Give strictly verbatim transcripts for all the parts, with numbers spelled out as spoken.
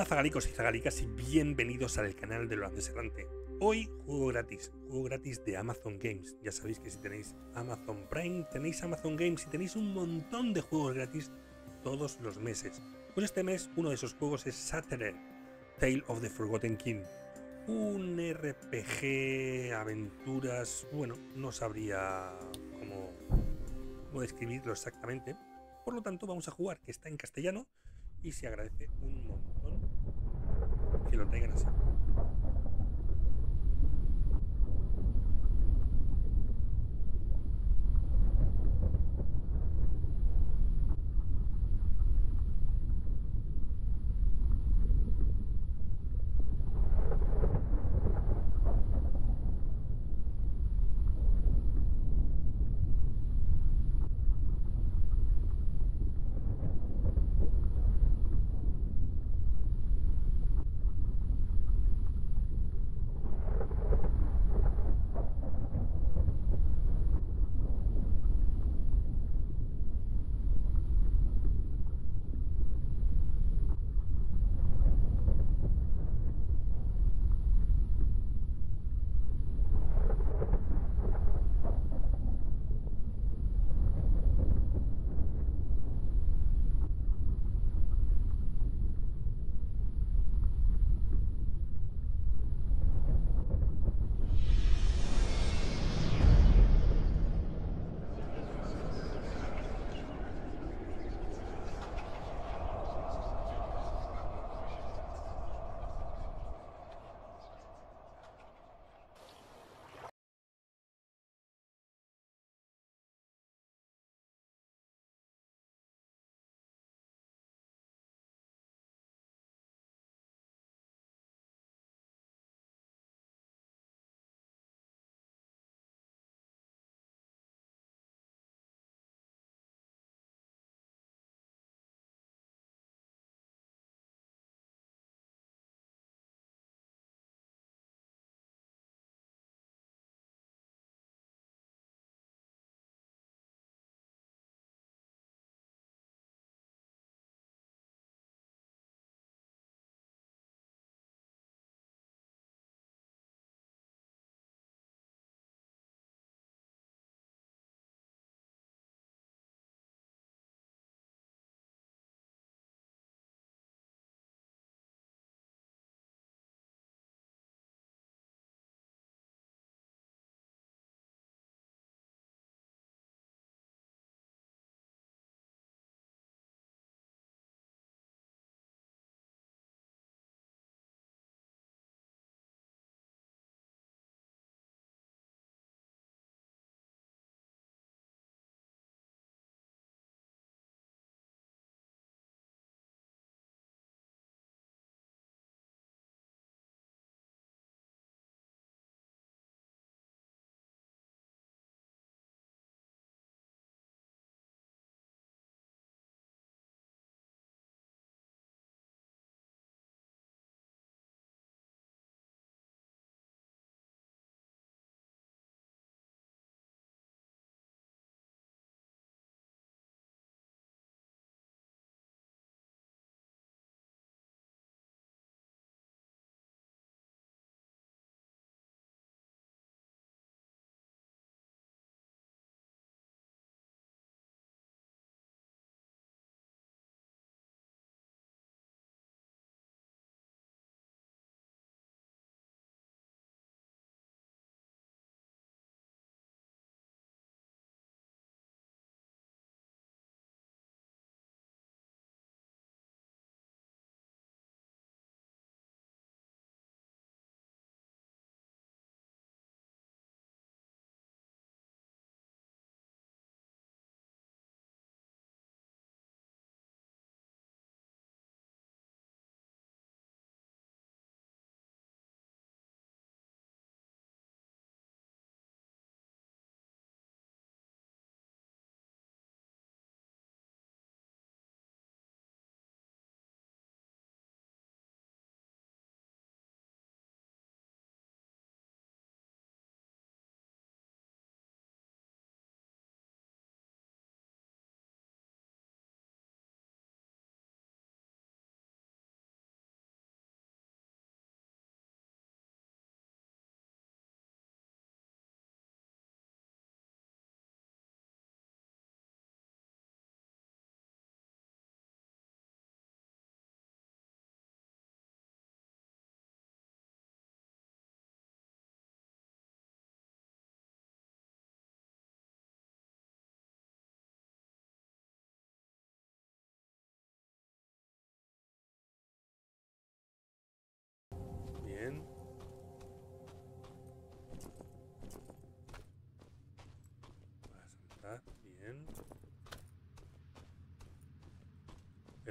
zagalicos y zagalicas y bienvenidos al canal de Holandés Errante. Hoy juego gratis, juego gratis de Amazon Games. Ya sabéis que si tenéis Amazon Prime, tenéis Amazon Games y tenéis un montón de juegos gratis todos los meses. Pues este mes uno de esos juegos es Shattered, Tale of the Forgotten King. Un R P G, aventuras, bueno, no sabría cómo, cómo describirlo exactamente. Por lo tanto vamos a jugar, que está en castellano y se agradece un montón que lo traigan así.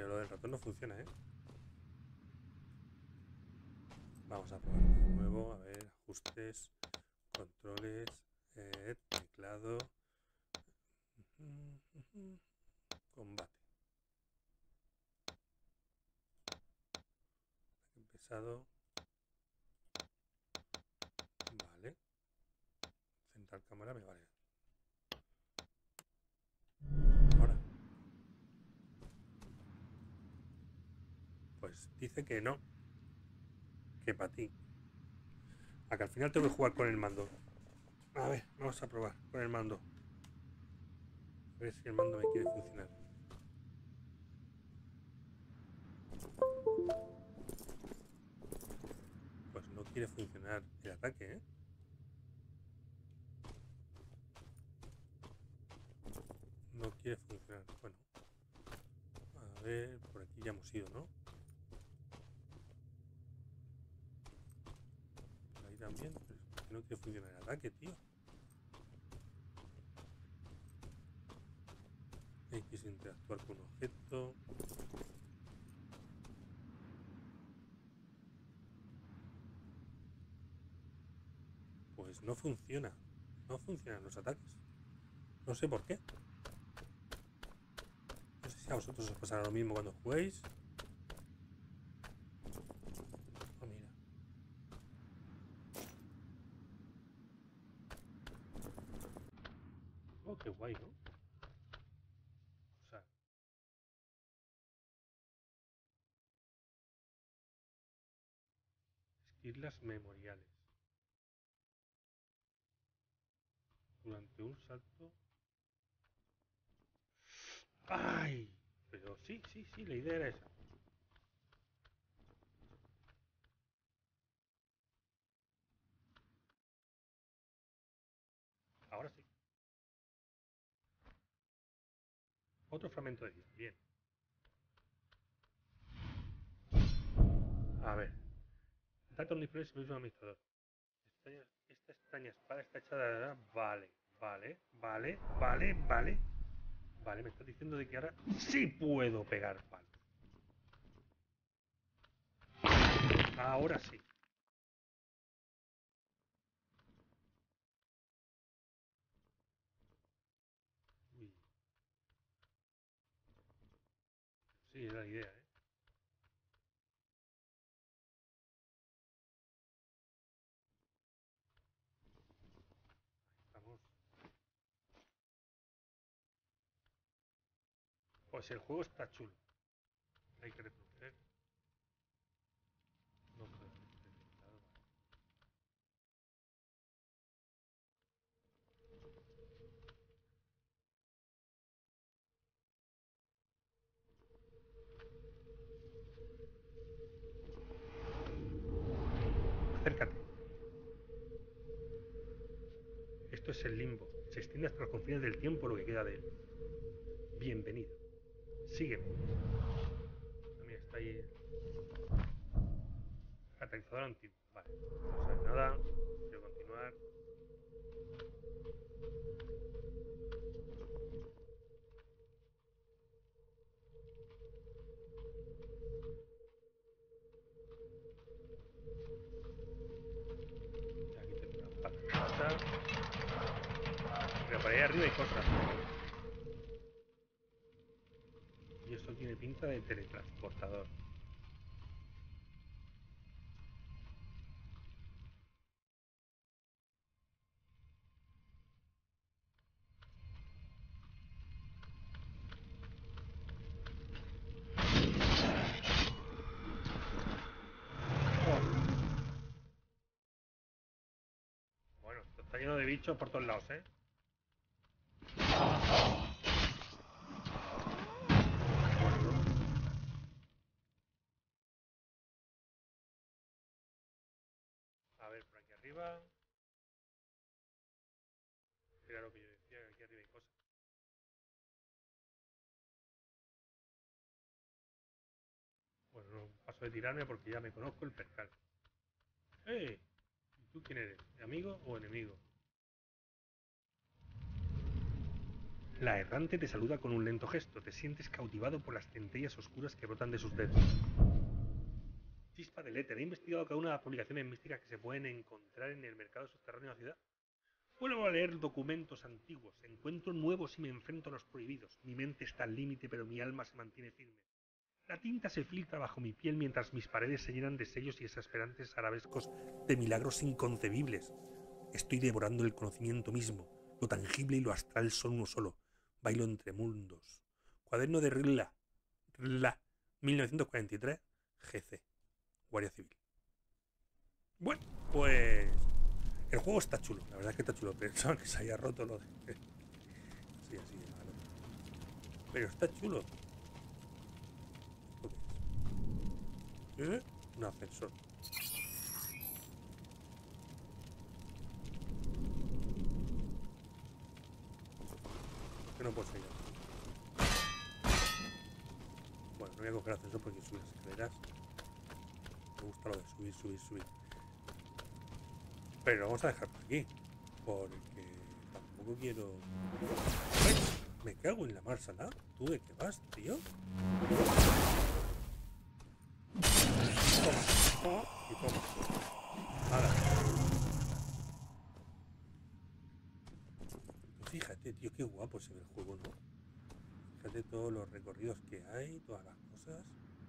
Pero lo del ratón no funciona, ¿eh? Vamos a probar de nuevo. A ver, ajustes, controles, eh, teclado, combate. Empezado. Vale. Central cámara me vale. Ahora. Pues dice que no. Que para ti. A que al final tengo que jugar con el mando. A ver, vamos a probar con el mando. A ver si el mando me quiere funcionar. Pues no quiere funcionar el ataque, ¿eh? No quiere funcionar. Bueno. A ver, por aquí ya hemos ido, ¿no? Por ahí también. Pero es que no quiere funcionar el ataque, tío. X interactuar con un objeto. Pues no funciona. No funcionan los ataques. No sé por qué. No sé si a vosotros os pasará lo mismo cuando juguéis. Oh, mira. Oh, qué guay, ¿no? O sea, islas memoriales. Durante un salto. ¡Ay! Pero sí, sí, sí, la idea era esa. Ahora sí. Otro fragmento de vida. Bien. A ver. Datos disponibles en el mismo administrador. Esta, esta extraña espada está hecha de... Vale, vale, vale, vale, vale. Vale, me estás diciendo de que ahora sí puedo pegar palos. Ahora sí. Uy. Sí, es la idea, ¿eh? Estamos. Pues el juego está chulo. Hay que reconocer. No puedo haber detectado. Acércate. Esto es el limbo. Se extiende hasta los confines del tiempo lo que queda de él. Bienvenido. Sígueme. Ah, mira, está ahí. Catalizador antiguo. Vale. No sabe nada. Quiero continuar. Y aquí tengo una patata. Pero por ahí arriba hay cosas. Y esto tiene pinta de teletransportador. Oh. Bueno, esto está lleno de bichos por todos lados, ¿eh? A ver, por aquí arriba. Era lo que yo decía, que aquí arriba hay cosas. Bueno, no paso de tirarme porque ya me conozco el percal. ¡Eh! ¿Y tú quién eres? ¿Amigo o enemigo? La errante te saluda con un lento gesto. Te sientes cautivado por las centellas oscuras que brotan de sus dedos. Chispa del éter. He investigado cada una de las publicaciones místicas que se pueden encontrar en el mercado subterráneo de la ciudad. Vuelvo a leer documentos antiguos. Encuentro nuevos y me enfrento a los prohibidos. Mi mente está al límite, pero mi alma se mantiene firme. La tinta se filtra bajo mi piel mientras mis paredes se llenan de sellos y exasperantes arabescos de milagros inconcebibles. Estoy devorando el conocimiento mismo. Lo tangible y lo astral son uno solo. Bailo entre mundos. Cuaderno de Rilla. Rilla. mil novecientos cuarenta y tres. G C. Guardia Civil. Bueno, pues... el juego está chulo. La verdad es que está chulo. Pensaba que se haya roto lo de... sí, así de malo. Pero está chulo. ¿Eh? Un ascensor. ¿Por qué no puedo seguir? Bueno, no voy a coger ascensor porque subir las escaleras. Me gusta lo de subir, subir, subir. Pero lo vamos a dejar por aquí. Porque tampoco quiero... ¡Ay! Me cago en la marsala. ¿Tú de qué vas, tío? Toma. Y toma. Ahora. Fíjate, tío, qué guapo se ve el juego, ¿no? Fíjate todos los recorridos que hay, todas las cosas.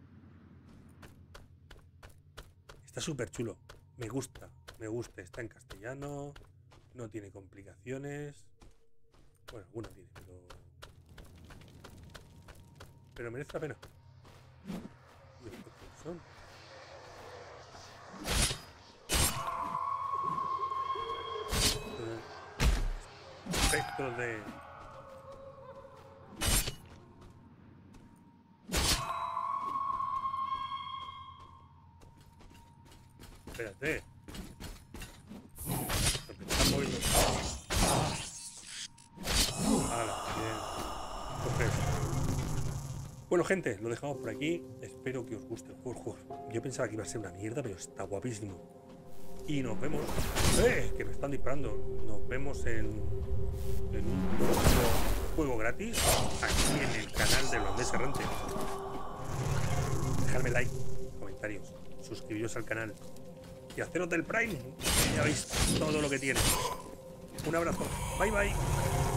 Está súper chulo. Me gusta, me gusta. Está en castellano. No tiene complicaciones. Bueno, alguna tiene, pero... pero merece la pena. ¿Y estos qué son? Espectros de... Espérate. Lo que está moviendo. Hala, bien. Coge eso. Bueno, gente, lo dejamos por aquí. Espero que os guste el juego. Yo pensaba que iba a ser una mierda, pero está guapísimo. Y nos vemos. ¡Eh! Que me están disparando. Nos vemos en, en un nuevo juego gratis aquí en el canal de Holandés Errante. Dejadme like, comentarios, suscribiros al canal y haceros del Prime. Ya veis todo lo que tiene. Un abrazo. Bye bye.